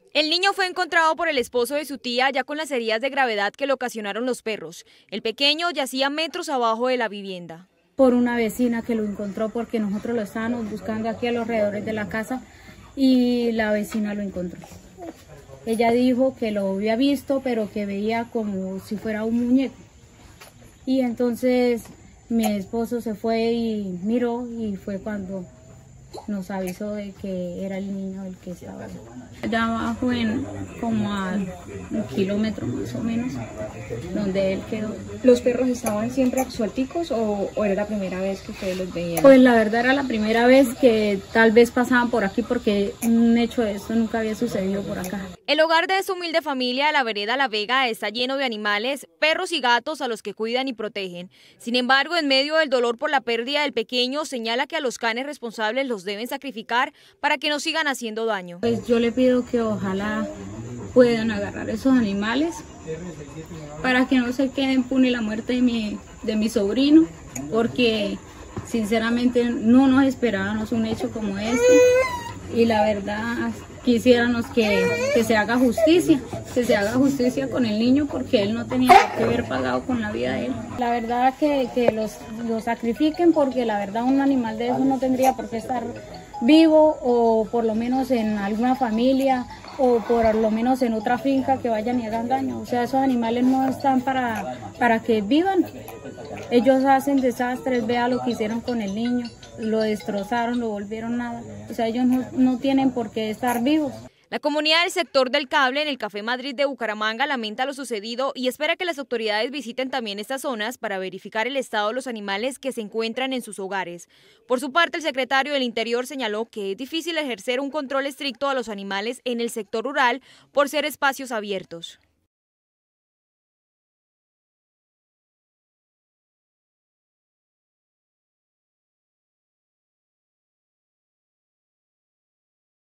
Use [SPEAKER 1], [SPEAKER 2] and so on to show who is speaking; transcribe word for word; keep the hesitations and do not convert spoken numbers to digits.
[SPEAKER 1] El niño fue encontrado por el esposo de su tía ya con las heridas de gravedad que le ocasionaron los perros. El pequeño yacía metros abajo de la vivienda.
[SPEAKER 2] Por una vecina que lo encontró porque nosotros lo estábamos buscando aquí a los alrededores de la casa y la vecina lo encontró. Ella dijo que lo había visto pero que veía como si fuera un muñeco. Y entonces mi esposo se fue y miró y fue cuando nos avisó de que era el niño el que estaba allá abajo, en como a un kilómetro más o menos, donde él quedó.
[SPEAKER 3] ¿Los perros estaban siempre suelticos o, o era la primera vez que ustedes los veían?
[SPEAKER 2] Pues la verdad era la primera vez que tal vez pasaban por aquí porque un hecho de esto nunca había sucedido por acá.
[SPEAKER 1] El hogar de esta humilde familia de la vereda La Vega está lleno de animales, perros y gatos a los que cuidan y protegen. Sin embargo, en medio del dolor por la pérdida del pequeño, señala que a los canes responsables los deben sacrificar para que no sigan haciendo daño.
[SPEAKER 2] Pues yo le pido que ojalá puedan agarrar esos animales para que no se quede impune la muerte de mi, de mi sobrino, porque sinceramente no nos esperábamos un hecho como este y la verdad quisiéramos que, que se haga justicia, que se haga justicia con el niño porque él no tenía que haber pagado con la vida de él. La verdad que, que los, los sacrifiquen porque la verdad un animal de eso no tendría por qué estar vivo o por lo menos en alguna familia o por lo menos en otra finca que vayan y hagan daño. O sea, esos animales no están para, para que vivan. Ellos hacen desastres, vea lo que hicieron con el niño, lo destrozaron, lo volvieron nada. O sea, ellos no, no tienen por qué estar vivos.
[SPEAKER 1] La comunidad del sector del cable en el Café Madrid de Bucaramanga lamenta lo sucedido y espera que las autoridades visiten también estas zonas para verificar el estado de los animales que se encuentran en sus hogares. Por su parte, el secretario del Interior señaló que es difícil ejercer un control estricto a los animales en el sector rural por ser espacios abiertos.